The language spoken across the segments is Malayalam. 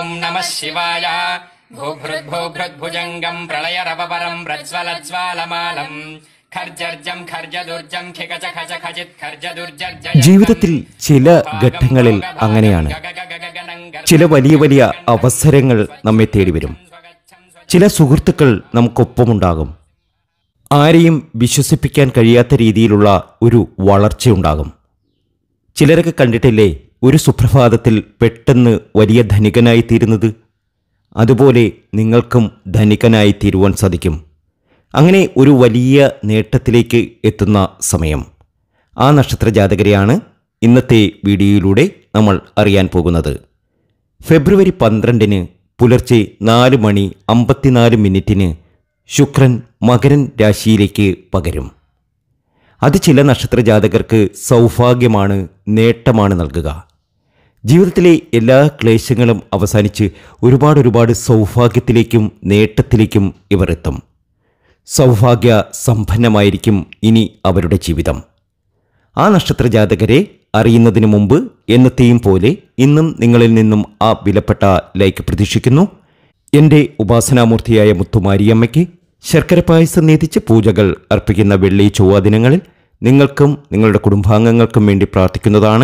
ഓം നമഃ ശിവായ. ഭൂഭൃദ്ഭൂഭൃദ്ഭുജംഗം പ്രളയരപരം പ്രജ്വലജ്വാലമാലം ഖർജർജം ഖർജദുർജം ഖികച ഖച ഖചിത് ഖർജദുർജർജ. ജീവിതത്തിൽ ചില ഘട്ടങ്ങളിൽ അങ്ങനെയാണ്. ചില വലിയ വലിയ അവസരങ്ങൾ നമ്മെ തേടി വരും. ചില സുഹൃത്തുക്കൾ നമുക്കൊപ്പമുണ്ടാകും. ആരെയും വിശ്വസിപ്പിക്കാൻ കഴിയാത്ത രീതിയിലുള്ള ഒരു വളർച്ചയുണ്ടാകും. ചിലരൊക്കെ കണ്ടിട്ടില്ലേ ഒരു സുപ്രഭാതത്തിൽ പെട്ടെന്ന് വലിയ ധനികനായി തീരുന്നത്? അതുപോലെ നിങ്ങൾക്കും ധനികനായി തീരുവാൻ സാധിക്കും. അങ്ങനെ ഒരു വലിയ നേട്ടത്തിലേക്ക് എത്തുന്ന സമയം. ആ നക്ഷത്ര ജാതകരെയാണ് ഇന്നത്തെ വീഡിയോയിലൂടെ നമ്മൾ അറിയാൻ പോകുന്നത്. ഫെബ്രുവരി 12 പുലർച്ചെ 4:54 ശുക്രൻ മകരൻ രാശിയിലേക്ക് പകരും. അത് ചില നക്ഷത്ര ജാതകർക്ക് സൗഭാഗ്യമാണ്, നേട്ടമാണ് നൽകുക. ജീവിതത്തിലെ എല്ലാ ക്ലേശങ്ങളും അവസാനിച്ച് ഒരുപാട് സൗഭാഗ്യത്തിലേക്കും നേട്ടത്തിലേക്കും ഇവർ എത്തും. സൗഭാഗ്യ സമ്പന്നമായിരിക്കും ഇനി അവരുടെ ജീവിതം. ആ നക്ഷത്ര ജാതകരെ അറിയുന്നതിന് മുമ്പ് എന്നത്തെയും പോലെ ഇന്നും നിങ്ങളിൽ നിന്നും ആ വിലപ്പെട്ട ലൈക്ക് പ്രതീക്ഷിക്കുന്നു. എൻ്റെ ഉപാസനാമൂർത്തിയായ മുത്തുമാരിയമ്മയ്ക്ക് ശർക്കര പായസം നേതിച്ച് പൂജകൾ അർപ്പിക്കുന്ന വെള്ളി ചൊവ്വ ദിനങ്ങളിൽ നിങ്ങൾക്കും നിങ്ങളുടെ കുടുംബാംഗങ്ങൾക്കും വേണ്ടി പ്രാർത്ഥിക്കുന്നതാണ്.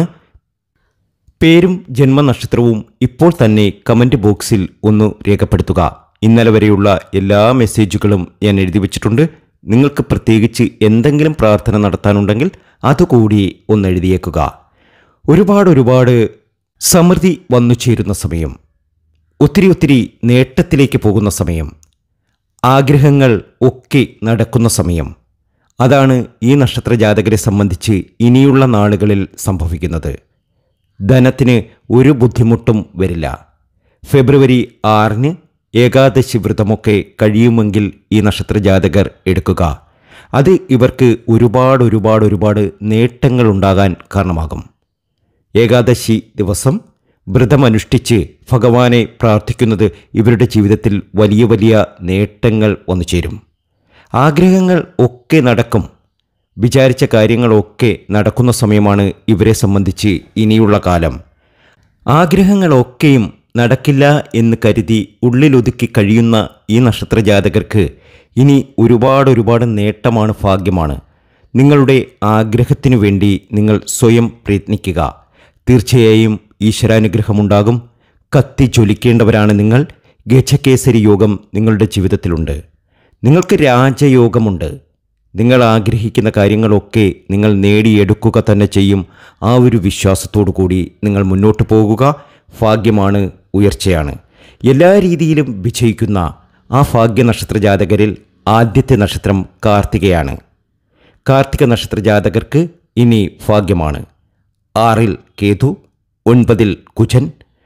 പേരും ജന്മനക്ഷത്രവും ഇപ്പോൾ തന്നെ കമൻറ്റ് ബോക്സിൽ ഒന്ന് രേഖപ്പെടുത്തുക. ഇന്നലെ വരെയുള്ള എല്ലാ മെസ്സേജുകളും ഞാൻ എഴുതി വച്ചിട്ടുണ്ട്. നിങ്ങൾക്ക് പ്രത്യേകിച്ച് എന്തെങ്കിലും പ്രാർത്ഥന നടത്താനുണ്ടെങ്കിൽ അതുകൂടി ഒന്ന് എഴുതിയേക്കുക. ഒരുപാട് സമൃദ്ധി വന്നു ചേരുന്ന സമയം, ഒത്തിരി നേട്ടത്തിലേക്ക് പോകുന്ന സമയം, ആഗ്രഹങ്ങൾ ഒക്കെ നടക്കുന്ന സമയം. അതാണ് ഈ നക്ഷത്ര ജാതകരെ സംബന്ധിച്ച് ഇനിയുള്ള നാളുകളിൽ സംഭവിക്കുന്നത്. ധനത്തിന് ഒരു ബുദ്ധിമുട്ടും വരില്ല. ഫെബ്രുവരി 6 ഏകാദശി വ്രതമൊക്കെ കഴിയുമെങ്കിൽ ഈ നക്ഷത്ര ജാതകർ എടുക്കുക. അത് ഇവർക്ക് ഒരുപാട് നേട്ടങ്ങൾ ഉണ്ടാകാൻ കാരണമാകും. ഏകാദശി ദിവസം വ്രതമനുഷ്ഠിച്ച് ഭഗവാനെ പ്രാർത്ഥിക്കുന്നത് ഇവരുടെ ജീവിതത്തിൽ വലിയ നേട്ടങ്ങൾ വന്നു ചേരും. ആഗ്രഹങ്ങൾ ഒക്കെ നടക്കും. വിചാരിച്ച കാര്യങ്ങളൊക്കെ നടക്കുന്ന സമയമാണ് ഇവരെ സംബന്ധിച്ച് ഇനിയുള്ള കാലം. ആഗ്രഹങ്ങളൊക്കെയും നടക്കില്ല എന്ന് കരുതി ഉള്ളിലൊതുക്കി കഴിയുന്ന ഈ നക്ഷത്ര ജാതകർക്ക് ഇനി ഒരുപാട് നേട്ടമാണ്, ഭാഗ്യമാണ്. നിങ്ങളുടെ ആഗ്രഹത്തിനു വേണ്ടി നിങ്ങൾ സ്വയം പ്രയത്നിക്കുക. തീർച്ചയായും ഈശ്വരാനുഗ്രഹമുണ്ടാകും. കത്തി ജ്വലിക്കേണ്ടവരാണ് നിങ്ങൾ. ഗജകേസരി യോഗം നിങ്ങളുടെ ജീവിതത്തിലുണ്ട്. നിങ്ങൾക്ക് രാജയോഗമുണ്ട്. നിങ്ങൾ ആഗ്രഹിക്കുന്ന കാര്യങ്ങളൊക്കെ നിങ്ങൾ നേടിയെടുക്കുക തന്നെ ചെയ്യും. ആ ഒരു വിശ്വാസത്തോടു കൂടി നിങ്ങൾ മുന്നോട്ട് പോകുക. ഭാഗ്യമാണ്, ഉയർച്ചയാണ്. എല്ലാ രീതിയിലും വിജയിക്കുന്ന ആ ഭാഗ്യ നക്ഷത്ര ജാതകരിൽ ആദ്യത്തെ നക്ഷത്രം കാർത്തികയാണ്. കാർത്തിക നക്ഷത്ര ജാതകർക്ക് ഇനി ഭാഗ്യമാണ്. 6 കേതു, 9 കുജൻ,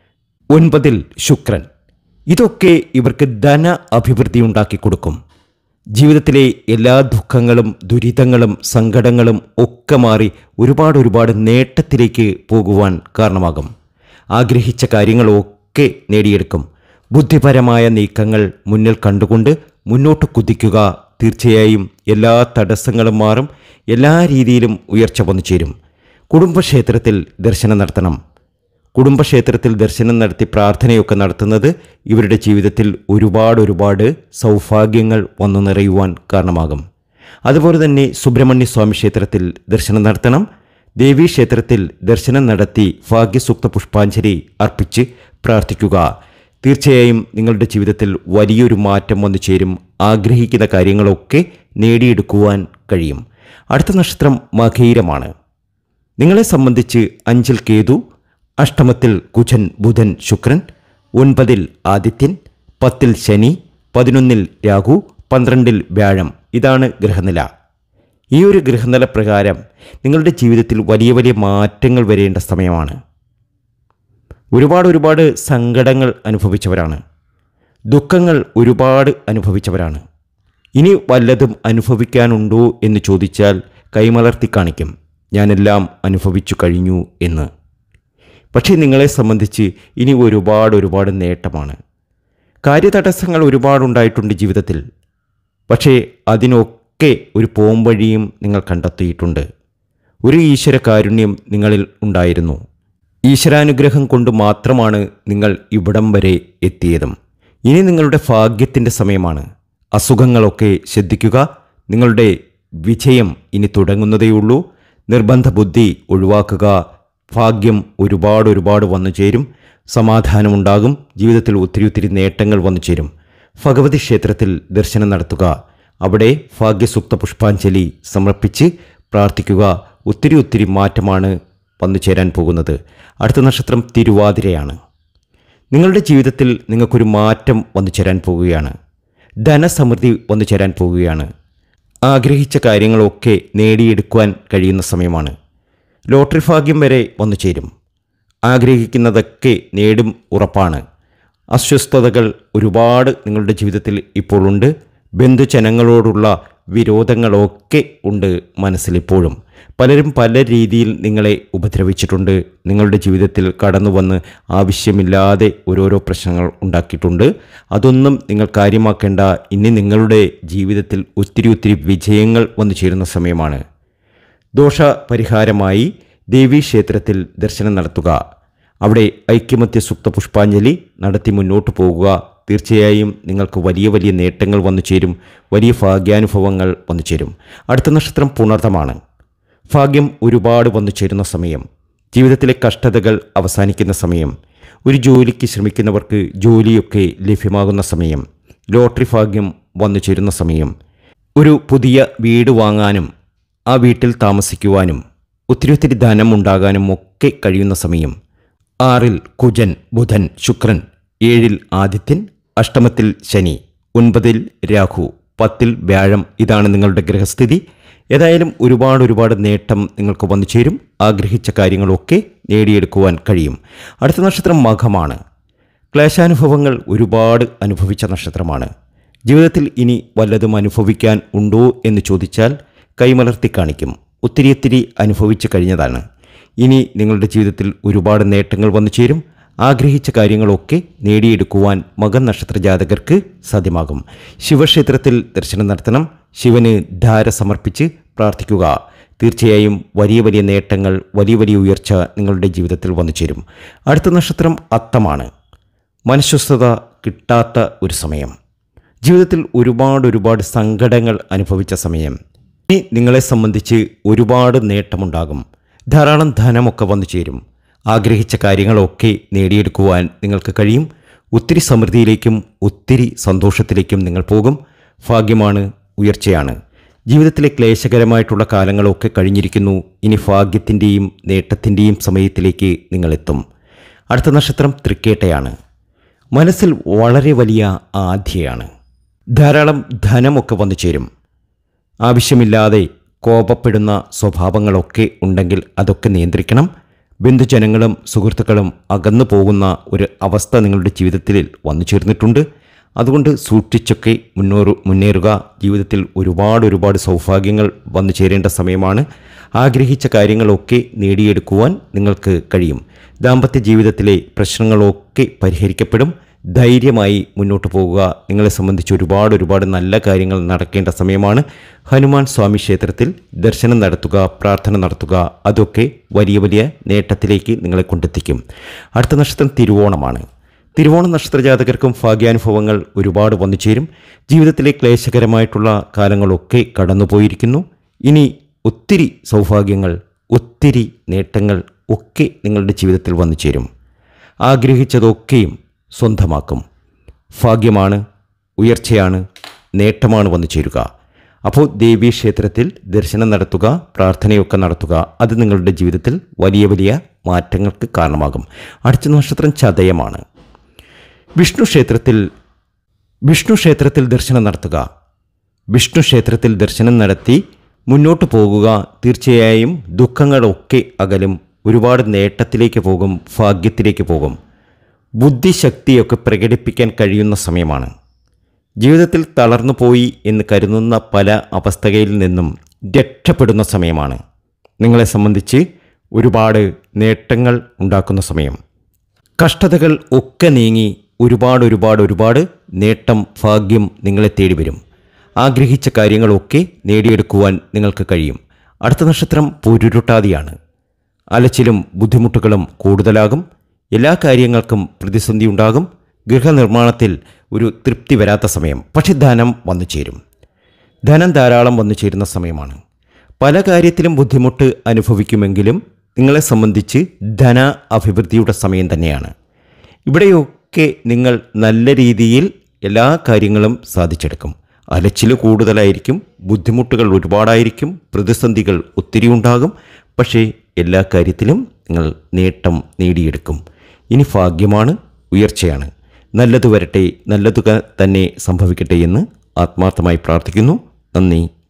9 ശുക്രൻ. ഇതൊക്കെ ഇവർക്ക് ധന അഭിവൃദ്ധി ഉണ്ടാക്കി കൊടുക്കും. ജീവിതത്തിലെ എല്ലാ ദുഃഖങ്ങളും ദുരിതങ്ങളും സങ്കടങ്ങളും ഒക്കെ മാറി ഒരുപാട് നേട്ടത്തിലേക്ക് പോകുവാൻ കാരണമാകും. ആഗ്രഹിച്ച കാര്യങ്ങളൊക്കെ നേടിയെടുക്കും. ബുദ്ധിപരമായ നീക്കങ്ങൾ മുന്നിൽ കണ്ടുകൊണ്ട് മുന്നോട്ട് കുതിക്കുക. തീർച്ചയായും എല്ലാ തടസ്സങ്ങളും മാറും. എല്ലാ രീതിയിലും ഉയർച്ച വന്നു ചേരും. കുടുംബക്ഷേത്രത്തിൽ ദർശനം നടത്തണം. കുടുംബക്ഷേത്രത്തിൽ ദർശനം നടത്തി പ്രാർത്ഥനയൊക്കെ നടത്തുന്നത് ഇവരുടെ ജീവിതത്തിൽ ഒരുപാട് സൗഭാഗ്യങ്ങൾ വന്നു നിറയുവാൻ കാരണമാകും. അതുപോലെ തന്നെ സുബ്രഹ്മണ്യ സ്വാമി ക്ഷേത്രത്തിൽ ദർശനം നടത്തണം. ദേവീക്ഷേത്രത്തിൽ ദർശനം നടത്തി ഭാഗ്യസൂക്ത പുഷ്പാഞ്ജലി അർപ്പിച്ച് പ്രാർത്ഥിക്കുക. തീർച്ചയായും നിങ്ങളുടെ ജീവിതത്തിൽ വലിയൊരു മാറ്റം വന്നു ചേരും. ആഗ്രഹിക്കുന്ന കാര്യങ്ങളൊക്കെ നേടിയെടുക്കുവാൻ കഴിയും. അടുത്ത നക്ഷത്രം മകയിരമാണ്. നിങ്ങളെ സംബന്ധിച്ച് 5 കേതു, അഷ്ടമത്തിൽ കുജൻ ബുധൻ ശുക്രൻ, 9 ആദിത്യൻ, 10 ശനി, 11 രാഹു, 12 വ്യാഴം. ഇതാണ് ഗ്രഹനില. ഈ ഒരു ഗ്രഹനില പ്രകാരം നിങ്ങളുടെ ജീവിതത്തിൽ വലിയ മാറ്റങ്ങൾ വരേണ്ട സമയമാണ്. ഒരുപാട് സങ്കടങ്ങൾ അനുഭവിച്ചവരാണ്. ദുഃഖങ്ങൾ ഒരുപാട് അനുഭവിച്ചവരാണ്. ഇനി വല്ലതും അനുഭവിക്കാനുണ്ടോ എന്ന് ചോദിച്ചാൽ കൈമലർത്തി കാണിക്കും, ഞാനെല്ലാം അനുഭവിച്ചു കഴിഞ്ഞു എന്ന്. പക്ഷേ നിങ്ങളെ സംബന്ധിച്ച് ഇനി ഒരുപാട് നേട്ടമാണ്. കാര്യതടസ്സങ്ങൾ ഒരുപാടുണ്ടായിട്ടുണ്ട് ജീവിതത്തിൽ. പക്ഷേ അതിനൊക്കെ ഒരു പോംവഴിയും നിങ്ങൾ കണ്ടെത്തിയിട്ടുണ്ട്. ഒരു ഈശ്വര കാരുണ്യം നിങ്ങളിൽ ഉണ്ടായിരുന്നു. ഈശ്വരാനുഗ്രഹം കൊണ്ട് മാത്രമാണ് നിങ്ങൾ ഇവിടം വരെ എത്തിയതും. ഇനി നിങ്ങളുടെ ഭാഗ്യത്തിൻ്റെ സമയമാണ്. അസുഖങ്ങളൊക്കെ ശ്രദ്ധിക്കുക. നിങ്ങളുടെ വിജയം ഇനി തുടങ്ങുന്നതേയുള്ളൂ. നിർബന്ധ ബുദ്ധി ഒഴിവാക്കുക. ഭാഗ്യം ഒരുപാട് വന്നു ചേരും. സമാധാനമുണ്ടാകും. ജീവിതത്തിൽ ഒത്തിരി നേട്ടങ്ങൾ വന്നു ചേരും. ഭഗവതി ക്ഷേത്രത്തിൽ ദർശനം നടത്തുക. അവിടെ ഭാഗ്യസൂക്ത പുഷ്പാഞ്ജലി സമർപ്പിച്ച് പ്രാർത്ഥിക്കുക. ഒത്തിരി മാറ്റമാണ് വന്നു ചേരാൻ പോകുന്നത്. അടുത്ത നക്ഷത്രം തിരുവാതിരയാണ്. നിങ്ങളുടെ ജീവിതത്തിൽ നിങ്ങൾക്കൊരു മാറ്റം വന്നു ചേരാൻ പോവുകയാണ്. ധനസമൃദ്ധി വന്നു ചേരാൻ പോവുകയാണ്. ആഗ്രഹിച്ച കാര്യങ്ങളൊക്കെ നേടിയെടുക്കുവാൻ കഴിയുന്ന സമയമാണ്. ലോട്ടറി ഭാഗ്യം വരെ വന്നു ചേരും. ആഗ്രഹിക്കുന്നതൊക്കെ നേടും ഉറപ്പാണ്. അസ്വസ്ഥതകൾ ഒരുപാട് നിങ്ങളുടെ ജീവിതത്തിൽ ഇപ്പോൾ ഉണ്ട്. ബന്ധുജനങ്ങളോടുള്ള വിരോധങ്ങളൊക്കെ ഉണ്ട് മനസ്സിലിപ്പോഴും. പലരും പല രീതിയിൽ നിങ്ങളെ ഉപദ്രവിച്ചിട്ടുണ്ട്. നിങ്ങളുടെ ജീവിതത്തിൽ കടന്നു വന്ന് ആവശ്യമില്ലാതെ ഓരോരോ പ്രശ്നങ്ങൾ ഉണ്ടാക്കിയിട്ടുണ്ട്. അതൊന്നും നിങ്ങൾ കാര്യമാക്കേണ്ട. ഇനി നിങ്ങളുടെ ജീവിതത്തിൽ ഒത്തിരി വിജയങ്ങൾ വന്നു ചേരുന്ന സമയമാണ്. ദോഷപരിഹാരമായി ദേവീക്ഷേത്രത്തിൽ ദർശനം നടത്തുക. അവിടെ ഐക്യമത്യ സൂക്ത പുഷ്പാഞ്ജലി നടത്തി മുന്നോട്ട് പോകുക. തീർച്ചയായും നിങ്ങൾക്ക് വലിയ നേട്ടങ്ങൾ വന്നു ചേരും. വലിയ ഭാഗ്യാനുഭവങ്ങൾ വന്നു ചേരും. അടുത്ത നക്ഷത്രം പുണർതമാണ്. ഭാഗ്യം ഒരുപാട് വന്നു ചേരുന്ന സമയം. ജീവിതത്തിലെ കഷ്ടതകൾ അവസാനിക്കുന്ന സമയം. ഒരു ജോലിക്ക് ശ്രമിക്കുന്നവർക്ക് ജോലിയൊക്കെ ലഭ്യമാകുന്ന സമയം. ലോട്ടറി ഭാഗ്യം വന്നു ചേരുന്ന സമയം. ഒരു പുതിയ വീട് വാങ്ങാനും ആ വീട്ടിൽ താമസിക്കുവാനും ഒത്തിരി ധനം ഉണ്ടാകാനും ഒക്കെ കഴിയുന്ന സമയം. 6 കുജൻ, ബുധൻ, ശുക്രൻ, 7 ആദിത്യൻ, അഷ്ടമത്തിൽ ശനി, 9 രാഹു, 10 വ്യാഴം. ഇതാണ് നിങ്ങളുടെ ഗ്രഹസ്ഥിതി. ഏതായാലും ഒരുപാട് നേട്ടം നിങ്ങൾക്ക് വന്നു ചേരും. ആഗ്രഹിച്ച കാര്യങ്ങളൊക്കെ നേടിയെടുക്കുവാൻ കഴിയും. അടുത്ത നക്ഷത്രം മഖമാണ്. ക്ലേശാനുഭവങ്ങൾ ഒരുപാട് അനുഭവിച്ച നക്ഷത്രമാണ്. ജീവിതത്തിൽ ഇനി വല്ലതും അനുഭവിക്കാൻ ഉണ്ടോ എന്ന് ചോദിച്ചാൽ കൈമലർത്തി കാണിക്കും. ഒത്തിരി അനുഭവിച്ചു കഴിഞ്ഞതാണ്. ഇനി നിങ്ങളുടെ ജീവിതത്തിൽ ഒരുപാട് നേട്ടങ്ങൾ വന്നു ചേരും. ആഗ്രഹിച്ച കാര്യങ്ങളൊക്കെ നേടിയെടുക്കുവാൻ മകൻ നക്ഷത്ര ജാതകർക്ക് സാധ്യമാകും. ശിവക്ഷേത്രത്തിൽ ദർശനം നടത്തണം. ശിവന് ധാര സമർപ്പിച്ച് പ്രാർത്ഥിക്കുക. തീർച്ചയായും വലിയ നേട്ടങ്ങൾ, വലിയ ഉയർച്ച നിങ്ങളുടെ ജീവിതത്തിൽ വന്നു ചേരും. അടുത്ത നക്ഷത്രം അത്തമാണ്. മനഃസ്വസ്ഥത കിട്ടാത്ത ഒരു സമയം. ജീവിതത്തിൽ ഒരുപാട് സങ്കടങ്ങൾ അനുഭവിച്ച സമയം. ഇനി നിങ്ങളെ സംബന്ധിച്ച് ഒരുപാട് നേട്ടമുണ്ടാകും. ധാരാളം ധനമൊക്കെ വന്നു ചേരും. ആഗ്രഹിച്ച കാര്യങ്ങളൊക്കെ നേടിയെടുക്കുവാൻ നിങ്ങൾക്ക് കഴിയും. ഒത്തിരി സമൃദ്ധിയിലേക്കും ഒത്തിരി സന്തോഷത്തിലേക്കും നിങ്ങൾ പോകും. ഭാഗ്യമാണ്, ഉയർച്ചയാണ്. ജീവിതത്തിലെ ക്ലേശകരമായിട്ടുള്ള കാലങ്ങളൊക്കെ കഴിഞ്ഞിരിക്കുന്നു. ഇനി ഭാഗ്യത്തിൻ്റെയും നേട്ടത്തിൻ്റെയും സമയത്തിലേക്ക് നിങ്ങളെത്തും. അടുത്ത നക്ഷത്രം തൃക്കേട്ടയാണ്. മനസ്സിൽ വളരെ വലിയ ആധിയാണ്. ധാരാളം ധനമൊക്കെ വന്നു ചേരും. ആവശ്യമില്ലാതെ കോപപ്പെടുന്ന സ്വഭാവങ്ങളൊക്കെ ഉണ്ടെങ്കിൽ അതൊക്കെ നിയന്ത്രിക്കണം. ബന്ധുജനങ്ങളും സുഹൃത്തുക്കളും അകന്നു പോകുന്ന ഒരു അവസ്ഥ നിങ്ങളുടെ ജീവിതത്തിൽ വന്നു ചേർന്നിട്ടുണ്ട്. അതുകൊണ്ട് സൂക്ഷിച്ചൊക്കെ മുന്നേറുക. ജീവിതത്തിൽ ഒരുപാട് സൗഭാഗ്യങ്ങൾ വന്നു ചേരേണ്ട സമയമാണ്. ആഗ്രഹിച്ച കാര്യങ്ങളൊക്കെ നേടിയെടുക്കുവാൻ നിങ്ങൾക്ക് കഴിയും. ദാമ്പത്യ ജീവിതത്തിലെ പ്രശ്നങ്ങളൊക്കെ പരിഹരിക്കപ്പെടും. ധൈര്യമായി മുന്നോട്ട് പോകുക. നിങ്ങളെ സംബന്ധിച്ച് ഒരുപാട് നല്ല കാര്യങ്ങൾ നടക്കേണ്ട സമയമാണ്. ഹനുമാൻ സ്വാമി ക്ഷേത്രത്തിൽ ദർശനം നടത്തുക, പ്രാർത്ഥന നടത്തുക. അതൊക്കെ വലിയ നേട്ടത്തിലേക്ക് നിങ്ങളെ കൊണ്ടെത്തിക്കും. അടുത്ത നക്ഷത്രം തിരുവോണമാണ്. തിരുവോണ നക്ഷത്ര ജാതകർക്കും ഭാഗ്യാനുഭവങ്ങൾ ഒരുപാട് വന്നു ചേരും. ജീവിതത്തിലെ ക്ലേശകരമായിട്ടുള്ള കാലങ്ങളൊക്കെ കടന്നുപോയിരിക്കുന്നു. ഇനി ഒത്തിരി സൗഭാഗ്യങ്ങൾ, ഒത്തിരി നേട്ടങ്ങൾ ഒക്കെ നിങ്ങളുടെ ജീവിതത്തിൽ വന്നു ചേരും. ആഗ്രഹിച്ചതൊക്കെയും സ്വന്തമാക്കും. ഭാഗ്യമാണ്, ഉയർച്ചയാണ്, നേട്ടമാണ് വന്നു ചേരുക. അപ്പോൾ ദേവീക്ഷേത്രത്തിൽ ദർശനം നടത്തുക, പ്രാർത്ഥനയൊക്കെ നടത്തുക. അത് നിങ്ങളുടെ ജീവിതത്തിൽ വലിയ മാറ്റങ്ങൾക്ക് കാരണമാകും. അടുത്ത നക്ഷത്രം ചതയമാണ്. വിഷ്ണു ക്ഷേത്രത്തിൽ ദർശനം നടത്തുക. വിഷ്ണു ക്ഷേത്രത്തിൽ ദർശനം നടത്തി മുന്നോട്ട് പോകുക. തീർച്ചയായും ദുഃഖങ്ങളൊക്കെ അകലും. ഒരുപാട് നേട്ടത്തിലേക്ക് പോകും, ഭാഗ്യത്തിലേക്ക് പോകും. ബുദ്ധിശക്തിയൊക്കെ പ്രകടിപ്പിക്കാൻ കഴിയുന്ന സമയമാണ്. ജീവിതത്തിൽ തളർന്നു പോയി എന്ന് കരുതുന്ന പല അവസ്ഥയിൽ നിന്നും രക്ഷപ്പെടുന്ന സമയമാണ്. നിങ്ങളെ സംബന്ധിച്ച് ഒരുപാട് നേട്ടങ്ങൾ ഉണ്ടാക്കുന്ന സമയം. കഷ്ടതകൾ ഒക്കെ നീങ്ങി ഒരുപാട് നേട്ടം, ഭാഗ്യം നിങ്ങളെ തേടി വരും. ആഗ്രഹിച്ച കാര്യങ്ങളൊക്കെ നേടിയെടുക്കുവാൻ നിങ്ങൾക്ക് കഴിയും. അടുത്ത നക്ഷത്രം പൂരുരുട്ടാതിയാണ്. അലച്ചിലും ബുദ്ധിമുട്ടുകളും കൂടുതലാകും. എല്ലാ കാര്യങ്ങൾക്കും പ്രതിസന്ധി ഉണ്ടാകും. ഗൃഹനിർമ്മാണത്തിൽ ഒരു തൃപ്തി വരാത്ത സമയം. പക്ഷെ ധനം വന്നു ചേരും. ധനം ധാരാളം വന്നു ചേരുന്ന സമയമാണ്. പല കാര്യത്തിലും ബുദ്ധിമുട്ട് അനുഭവിക്കുമെങ്കിലും നിങ്ങളെ സംബന്ധിച്ച് ധന അഭിവൃദ്ധിയുടെ സമയം തന്നെയാണ്. ഇവിടെയൊക്കെ നിങ്ങൾ നല്ല രീതിയിൽ എല്ലാ കാര്യങ്ങളും സാധിച്ചെടുക്കും. അലച്ചിൽ കൂടുതലായിരിക്കും, ബുദ്ധിമുട്ടുകൾ ഒരുപാടായിരിക്കും, പ്രതിസന്ധികൾ ഒത്തിരി ഉണ്ടാകും. പക്ഷേ എല്ലാ കാര്യത്തിലും നിങ്ങൾ നേട്ടം നേടിയെടുക്കും. ഇനി ഭാഗ്യമാണ്, ഉയർച്ചയാണ്. നല്ലത് വരട്ടെ, നല്ലത് തന്നെ സംഭവിക്കട്ടെ എന്ന് ആത്മാർത്ഥമായി പ്രാർത്ഥിക്കുന്നു. നന്ദി.